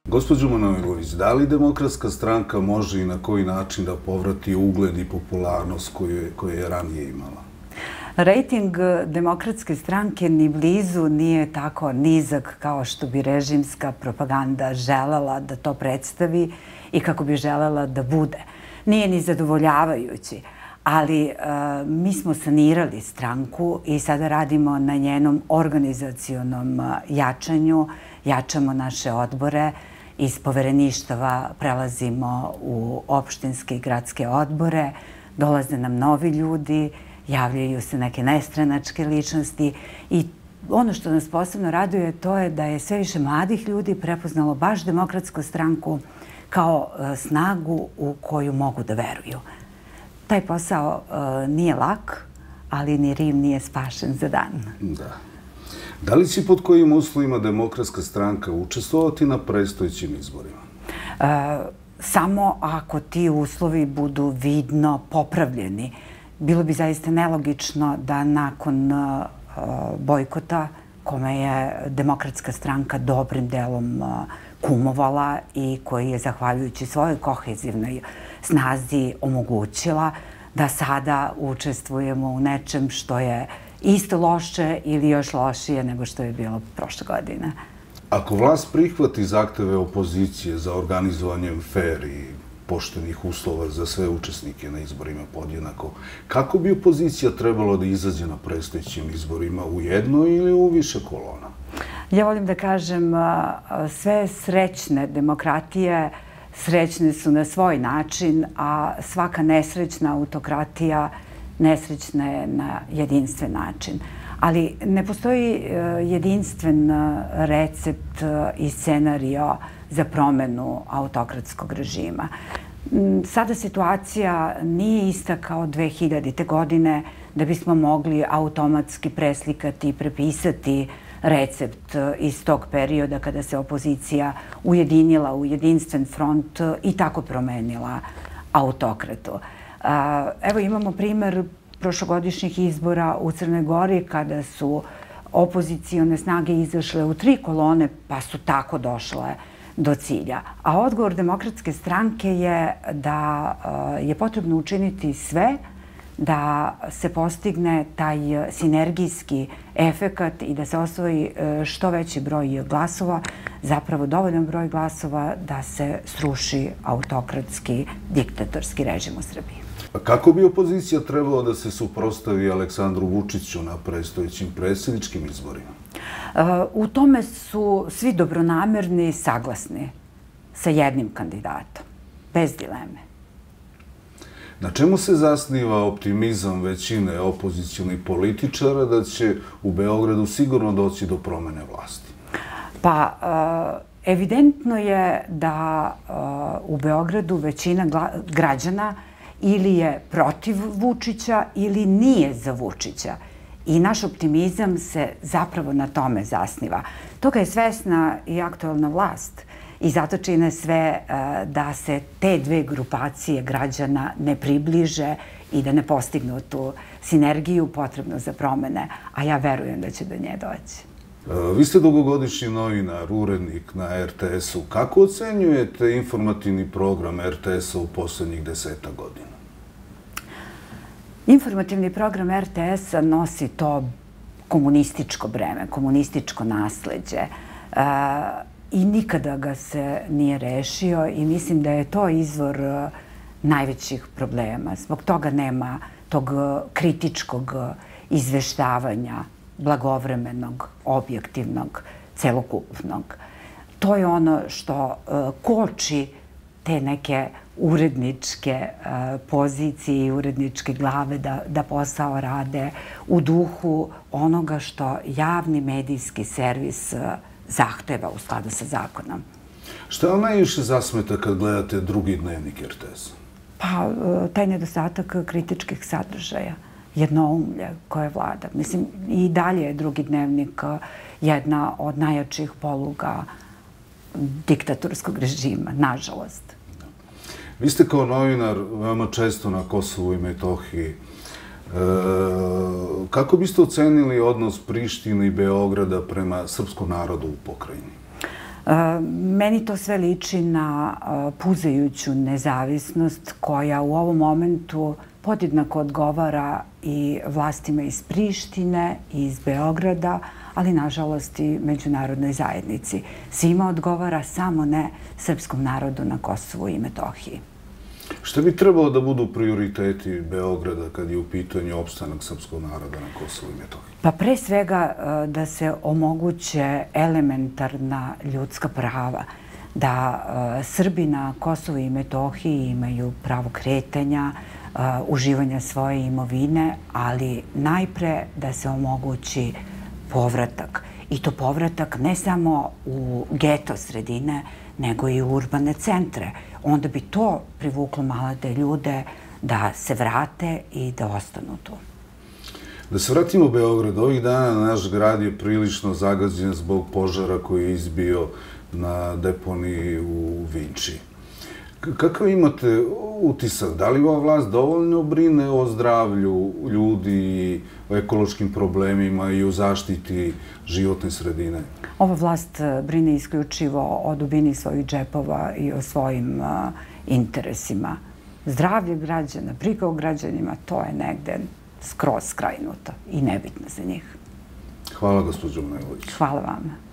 Gospođo Manojlović, da li Demokratska stranka može i na koji način da povrati ugled i popularnost koju je ranije imala? Rejting Demokratske stranke ni blizu nije tako nizak kao što bi režimska propaganda želela da to predstavi i kako bi želela da bude. Nije ni zadovoljavajući, ali mi smo sanirali stranku i sada radimo na njenom organizacionom jačanju, jačamo naše odbore, iz povereništava prelazimo u opštinske i gradske odbore, dolaze nam novi ljudi, javljaju se neke nestranačke ličnosti i ono što nas posebno raduje to je da je sve više mladih ljudi prepoznalo baš Demokratsku stranku kao snagu u koju mogu da veruju. Taj posao nije lak, ali ni Rim nije spašen za dan. Da. Da li će pod kojim uslovima Demokratska stranka učestvovati na predstojećim izborima? Samo ako ti uslovi budu vidno popravljeni. Bilo bi zaista nelogično da nakon bojkota, kome je Demokratska stranka dobrim delom kumovala i koji je, zahvaljujući svojoj kohezivnoj snazi, omogućila da sada učestvujemo u nečem što je isto loše ili još lošije nego što je bilo prošle godine. Ako vlast prihvati zahteve opozicije za organizovanjem fer i poštenih uslova za sve učesnike na izborima podjednako, kako bi opozicija trebalo da izađe na predstojećim izborima, u jedno ili u više kolona? Ja volim da kažem, sve srećne demokratije srećne su na svoj način, a svaka nesrećna autokratija nesrećna je na jedinstven način. Ali ne postoji jedinstven recept i scenario za promenu autokratskog režima. Sada situacija nije ista kao 2000. godine da bismo mogli automatski preslikati i prepisati recept iz tog perioda kada se opozicija ujedinila u jedinstven front i tako promenila autokratu. Evo imamo primer prošlogodišnjih izbora u Crnoj Gori kada su opozicione snage izašle u 3 kolone pa su tako došle do cilja. A odgovor Demokratske stranke je da je potrebno učiniti sve da se postigne taj sinergijski efekat i da se osvoji što veći broj glasova, zapravo dovoljan broj glasova da se sruši autokratski, diktatorski režim u Srbiji. A kako bi opozicija trebalo da se suprotstavi Aleksandru Vučiću na predstojećim predsjedničkim izborima? U tome su svi dobronamerni i saglasni sa jednim kandidatom, bez dileme. Na čemu se zasniva optimizam većine opozicionih političara da će u Beogradu sigurno doći do promene vlasti? Pa, evidentno je da u Beogradu većina građana ili je protiv Vučića ili nije za Vučića. I naš optimizam se zapravo na tome zasniva. Toga je svesna i aktuelna vlast i zato čine sve da se te dve grupacije građana ne približe i da ne postignu tu sinergiju potrebnu za promene, a ja verujem da će do nje doći. Vi ste dugogodišnji novinar, urednik na RTS-u. Kako ocenjujete informativni program RTS-a u poslednjih 10 godina? Informativni program RTS-a nosi to komunističko breme, komunističko nasleđe i nikada ga se nije rešio i mislim da je to izvor najvećih problema. Zbog toga nema tog kritičkog izveštavanja, blagovremenog, objektivnog, celokupnog. To je ono što koči te neke uredničke pozicije i uredničke glave da posao rade u duhu onoga što javni medijski servis zahteva u skladu sa zakonom. Šta vam najviše zasmeta kad gledate drugi dnevnik RTS-a? Pa, taj nedostatak kritičkih sadržaja, jednoumlje koje vlada. Mislim, i dalje je drugi dnevnik jedna od najjačih poluga diktatorskog režima, nažalost. Vi ste kao novinar veoma često na Kosovu i Metohiji. Kako biste ocenili odnos Prištine i Beograda prema srpskom narodu u pokrajini? Meni to sve liči na puzajuću nezavisnost koja u ovom momentu podjednako odgovara i vlastima iz Prištine i iz Beograda, ali nažalost i međunarodnoj zajednici. Svima odgovara, samo ne srpskom narodu na Kosovu i Metohiji. Šta bi trebalo da budu prioriteti Beograda kad je u pitanju opstanak srpskog naroda na Kosovu i Metohiji? Pa pre svega da se omoguće elementarna ljudska prava, da Srbi na Kosovu i Metohiji imaju pravo kretanja, uživanja svoje imovine, ali najpre da se omogući povratak. I to povratak ne samo u geto sredine, nego i u urbane centre. Onda bi to privuklo mlade ljude da se vrate i da ostanu tu. Da se vratimo u Beograd. Ovih dana naš grad je prilično zagađen zbog požara koji je izbio na deponiji u Vinči. Kakav imate utisak? Da li ova vlast dovoljno brine o zdravlju ljudi, o ekološkim problemima i o zaštiti životne sredine? Ova vlast brine isključivo o dubini svojih džepova i o svojim interesima. Zdravlje građana, briga o građanima, to je negde skroz skrajnuto i nebitno za njih. Hvala, gospođo Manojlović. Hvala vam.